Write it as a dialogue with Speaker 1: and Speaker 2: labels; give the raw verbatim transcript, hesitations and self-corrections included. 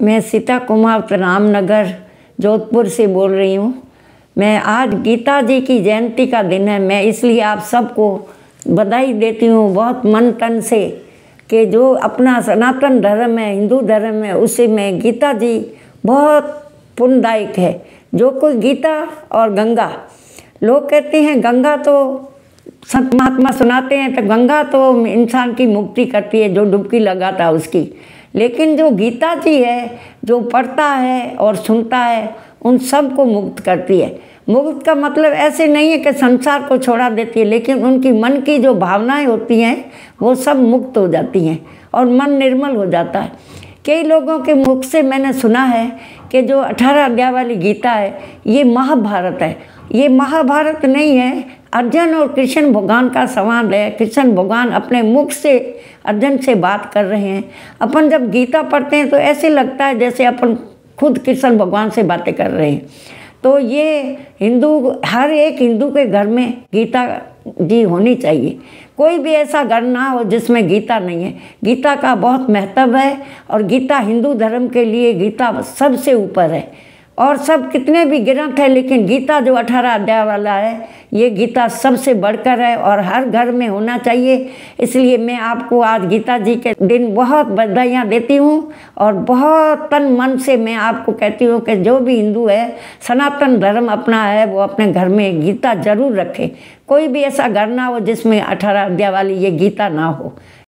Speaker 1: मैं सीता कुमावत रामनगर जोधपुर से बोल रही हूँ। मैं आज गीता जी की जयंती का दिन है, मैं इसलिए आप सबको बधाई देती हूँ बहुत मन तन से कि जो अपना सनातन धर्म है, हिंदू धर्म है, उसी में गीता जी बहुत पुण्यदायक है। जो कोई गीता और गंगा, लोग कहते हैं गंगा तो संत महात्मा सुनाते हैं तो गंगा तो इंसान की मुक्ति करती है, जो डुबकी लगाता है उसकी। लेकिन जो गीता जी है, जो पढ़ता है और सुनता है, उन सब को मुक्त करती है। मुक्त का मतलब ऐसे नहीं है कि संसार को छोड़ा देती है, लेकिन उनकी मन की जो भावनाएं होती हैं वो सब मुक्त हो जाती हैं और मन निर्मल हो जाता है। कई लोगों के मुख से मैंने सुना है कि जो अठारह अध्याय वाली गीता है ये महाभारत है। ये महाभारत नहीं है, अर्जुन और कृष्ण भगवान का संवाद है। कृष्ण भगवान अपने मुख से अर्जुन से बात कर रहे हैं। अपन जब गीता पढ़ते हैं तो ऐसे लगता है जैसे अपन खुद कृष्ण भगवान से बातें कर रहे हैं। तो ये हिंदू, हर एक हिंदू के घर में गीता जी होनी चाहिए। कोई भी ऐसा घर ना हो जिसमें गीता नहीं है। गीता का बहुत महत्व है और गीता हिंदू धर्म के लिए गीता सबसे ऊपर है। और सब कितने भी ग्रंथ है, लेकिन गीता जो अठारह अध्याय वाला है ये गीता सबसे बढ़कर है और हर घर में होना चाहिए। इसलिए मैं आपको आज गीता जी के दिन बहुत बधाइयाँ देती हूँ और बहुत तन मन से मैं आपको कहती हूँ कि जो भी हिंदू है, सनातन धर्म अपना है, वो अपने घर में गीता जरूर रखे। कोई भी ऐसा घर ना हो जिसमें अठारह अध्याय वाली ये गीता ना हो।